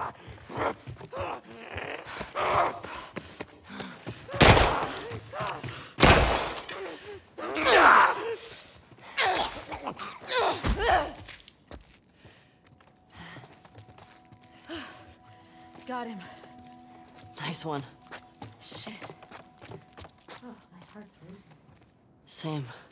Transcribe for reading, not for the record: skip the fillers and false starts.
Got him. Nice one. Shit. Oh, my heart's racing. Same.